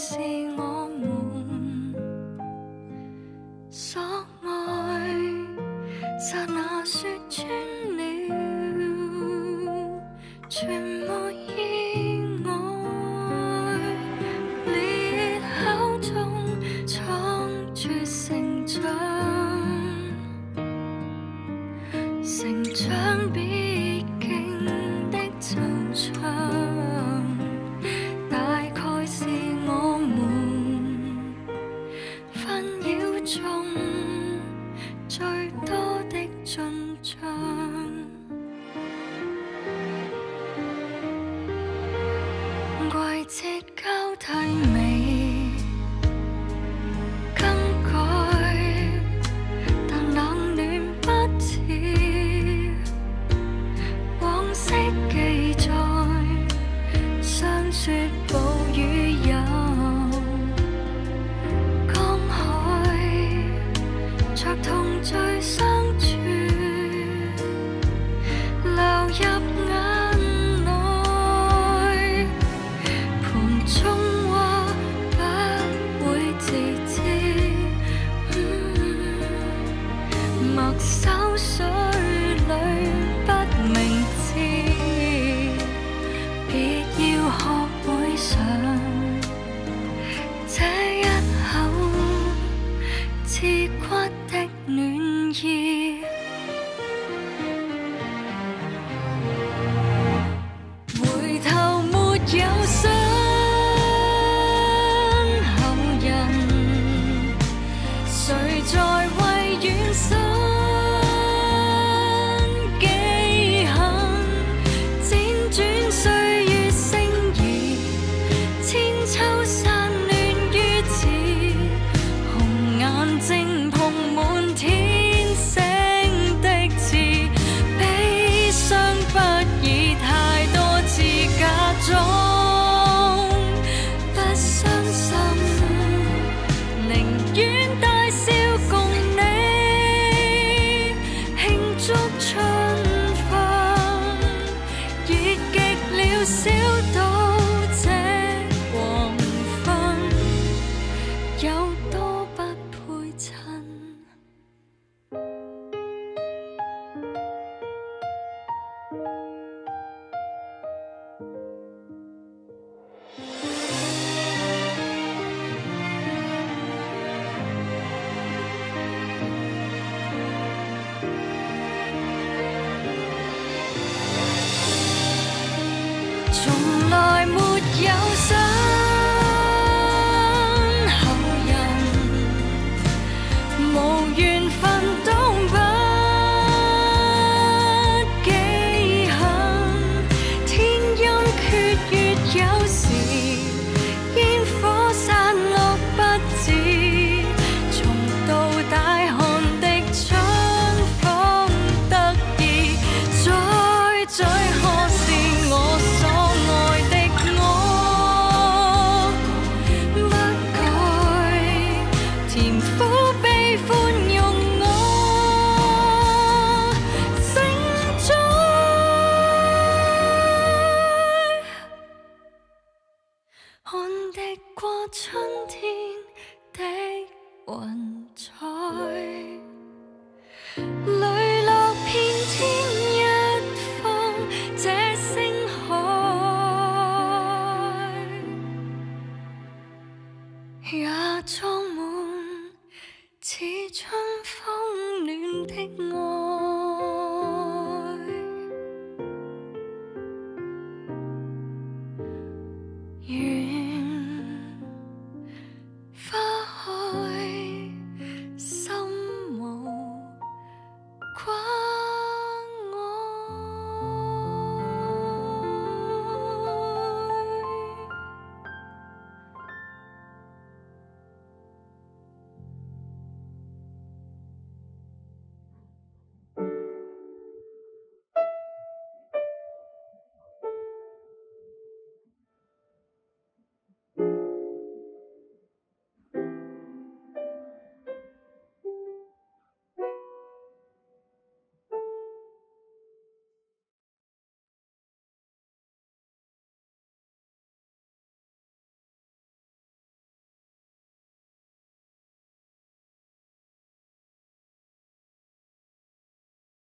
是我們所愛，剎那說穿了，全沒意外。裂口中藏住成長，成長必經的惆悵。大概是我們紛擾中最多的進帳，季節交替未更改，但冷暖不似往昔記載。相說暴雨有江海，着痛醉相處，流入眼內。盤中話不會自知，墨守水裏不明智。別要學會上這一口刺骨的暖意，回頭沒有身後人，誰在為遠身記恨，輾轉歲月星移，千秋散亂於此，紅眼睛碰滿天星的刺，悲傷不已太多次假裝不傷心，寧願大笑共你慶祝春分，熱極了小到這黃昏，有多不配襯。從來沒有身後人，無緣分都不記恨，天陰缺月有時，煙火散落不止，重到大寒的春風得意，再可是我所愛的我，不改甜苦悲歡用我承載，看敵過春天的雲彩，淚落遍天一方這星海，也裝滿似春風暖的愛。